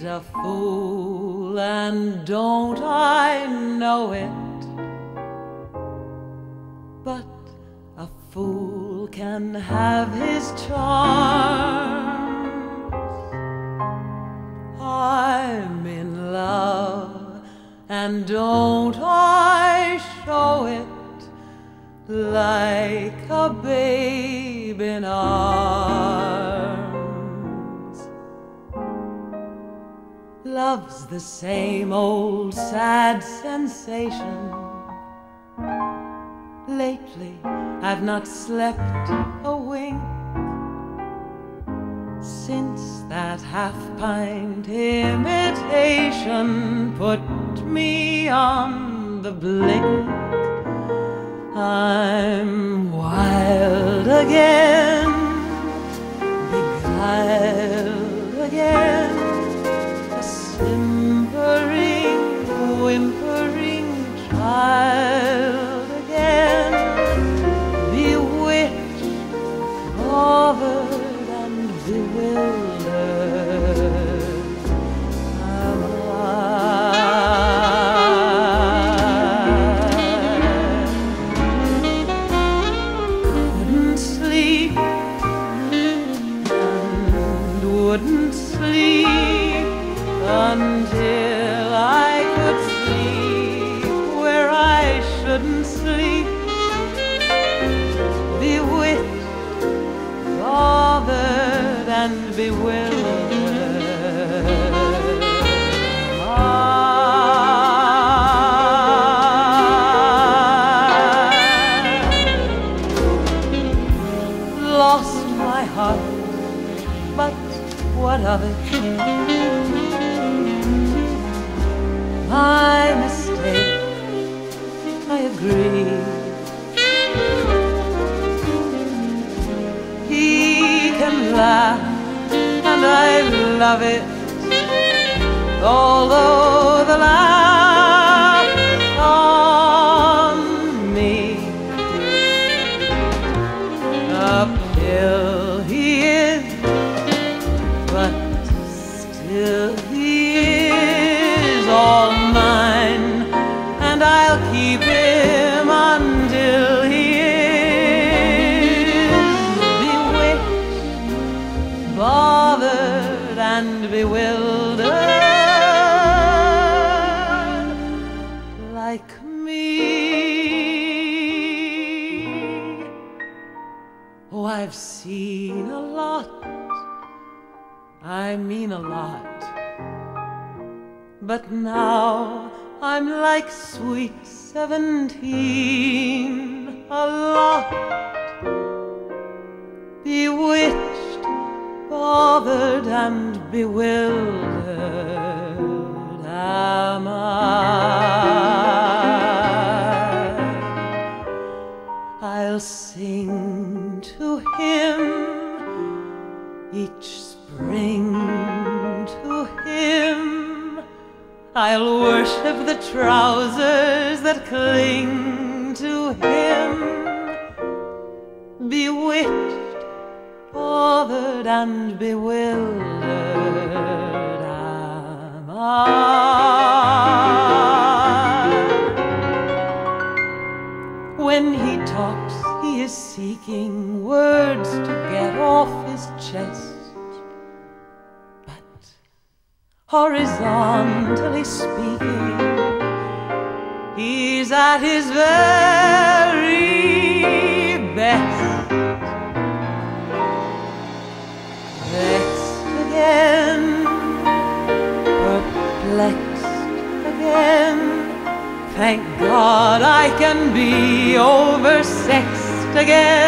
He's a fool, and don't I know it? But a fool can have his charms. I'm in love, and don't I show it? Like a babe in arms. Love's the same old sad sensation. Lately I've not slept a wink since that half-pint imitation put me on the blink. I'm wild again, beguiled again, a simpering, whimpering child again, bewitched, bothered, and bewildered am I. Wouldn't sleep until I could sleep where I shouldn't sleep. Bewitched, bothered, and bewildered. I lost my heart, but what of it? My mistake, I agree. He can laugh, and I love it, although the laugh on me. A pill he is, but still he is all mine, and I'll keep him until he is bewitched, bothered, and bewildered like me. Oh, I've seen a lot, I mean a lot, but now I'm like sweet 17, a lot, bewitched, bothered, and bewildered am I. I'll sing to him each spring, to him I'll worship the trousers that cling to him. Bewitched, bothered, and bewildered am I. When he talks, he is seeking words to get off his chest, horizontally speaking, he's at his very best. Vexed again, perplexed again, thank God I can be oversexed again.